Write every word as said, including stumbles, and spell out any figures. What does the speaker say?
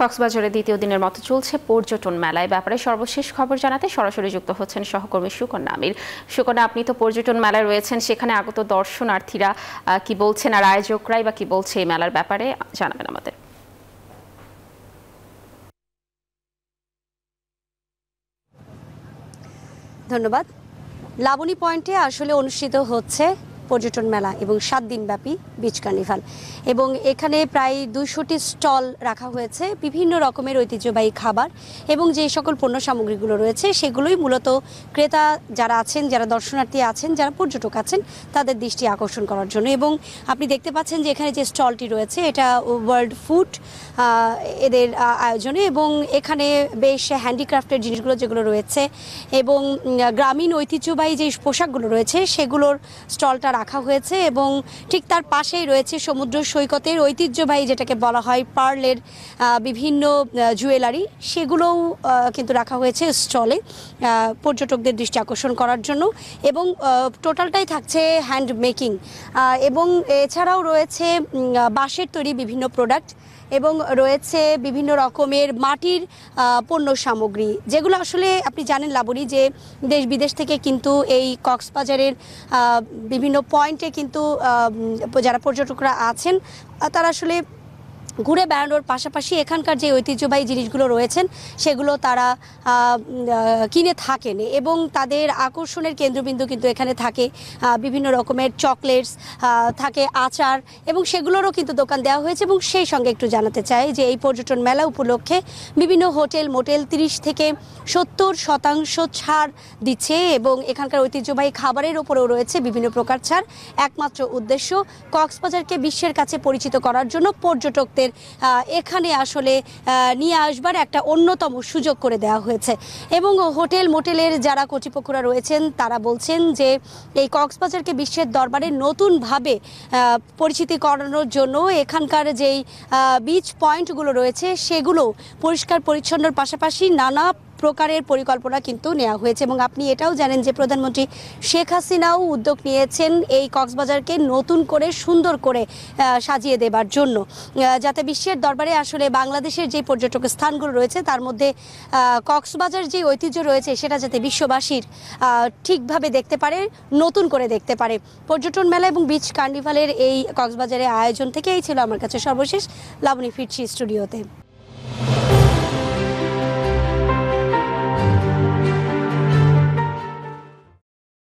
কক্সবাজারে দ্বিতীয় দিনের মতো চলছে পর্যটন মেলায়। ব্যাপারে সর্বশেষ খবর জানাতে সরাসরি যুক্ত হচ্ছেন সহকর্মী সুকন্যা আমির। সুকন্যা, আপনি তো পর্যটন মেলায় রয়েছেন, সেখানে আগত দর্শনার্থীরা কি বলছেন আর আয়োজকরাই বা কি বলছে এই মেলার ব্যাপারে জানাবেন আমাদের। ধন্যবাদ। লাবণী পয়েন্টে আসলে অনুষ্ঠিত হচ্ছে পর্যটন মেলা এবং সাত দিন ব্যাপী বিচ কার্নিভাল, এবং এখানে প্রায় দুইশোটি স্টল রাখা হয়েছে। বিভিন্ন রকমের ঐতিহ্যবাহী খাবার এবং যে সকল পণ্য সামগ্রীগুলো রয়েছে সেগুলোই মূলত ক্রেতা যারা আছেন, যারা দর্শনার্থী আছেন, যারা পর্যটক আছেন তাদের দৃষ্টি আকর্ষণ করার জন্য। এবং আপনি দেখতে পাচ্ছেন যে এখানে যে স্টলটি রয়েছে এটা ওয়ার্ল্ড ফুড এদের আয়োজনে, এবং এখানে বেশ হ্যান্ডিক্রাফটের জিনিসগুলো যেগুলো রয়েছে এবং গ্রামীণ ঐতিহ্যবাহী যে পোশাকগুলো রয়েছে সেগুলোর স্টলটা রাখা হয়েছে। এবং ঠিক তার পাশেই রয়েছে সমুদ্র সৈকতের ঐতিহ্যবাহী যেটাকে বলা হয় পার্লের বিভিন্ন জুয়েলারি, সেগুলোও কিন্তু রাখা হয়েছে স্টলে পর্যটকদের দৃষ্টি আকর্ষণ করার জন্য। এবং টোটালটাই থাকছে হ্যান্ড মেকিং, এবং এছাড়াও রয়েছে বাঁশের তৈরি বিভিন্ন প্রোডাক্ট, এবং রয়েছে বিভিন্ন রকমের মাটির পণ্য সামগ্রী, যেগুলো আসলে আপনি জানেন লাবণী যে দেশ বিদেশ থেকে কিন্তু এই কক্সবাজারের বিভিন্ন পয়েন্টে কিন্তু যারা পর্যটকরা আছেন তারা আসলে ঘুরে বেড়ানোর পাশাপাশি এখানকার যে ঐতিহ্যবাহী জিনিসগুলো রয়েছেন সেগুলো তারা কিনে থাকেন, এবং তাদের আকর্ষণের কেন্দ্রবিন্দু কিন্তু এখানে থাকে বিভিন্ন রকমের চকলেটস, থাকে আচার, এবং সেগুলোরও কিন্তু দোকান দেওয়া হয়েছে। এবং সেই সঙ্গে একটু জানাতে চাই যে এই পর্যটন মেলা উপলক্ষে বিভিন্ন হোটেল মোটেল তিরিশ থেকে সত্তর শতাংশ ছাড় দিচ্ছে, এবং এখানকার ঐতিহ্যবাহী খাবারের ওপরেও রয়েছে বিভিন্ন প্রকার ছাড়। একমাত্র উদ্দেশ্য কক্সবাজারকে বিশ্বের কাছে পরিচিত করার জন্য পর্যটকদের এখানে আসলে নিয়ে আসবার একটা অন্যতম সুযোগ করে দেওয়া হয়েছে। এবং হোটেল মোটেলের যারা কর্তৃপক্ষরা রয়েছেন তারা বলছেন যে এই কক্সবাজারকে বিশ্বের দরবারে নতুনভাবে পরিচিতি করানোর জন্য এখানকার যেই বিচ পয়েন্টগুলো রয়েছে সেগুলো পরিষ্কার পরিচ্ছন্নর পাশাপাশি নানা প্রকারের পরিকল্পনা কিন্তু নেওয়া হয়েছে। এবং আপনি এটাও জানেন যে প্রধানমন্ত্রী শেখ হাসিনাও উদ্যোগ নিয়েছেন এই কক্সবাজারকে নতুন করে সুন্দর করে সাজিয়ে দেবার জন্য, যাতে বিশ্বের দরবারে আসলে বাংলাদেশের যে পর্যটক স্থানগুলো রয়েছে তার মধ্যে কক্সবাজার যে ঐতিহ্য রয়েছে সেটা যাতে বিশ্ববাসীর ঠিকভাবে দেখতে পারে, নতুন করে দেখতে পারে। পর্যটন মেলা এবং বিচ কার্নিভালের এই কক্সবাজারের আয়োজন থেকে এই ছিল আমার কাছে সর্বশেষ। লাবণী, ফিরছি স্টুডিওতে।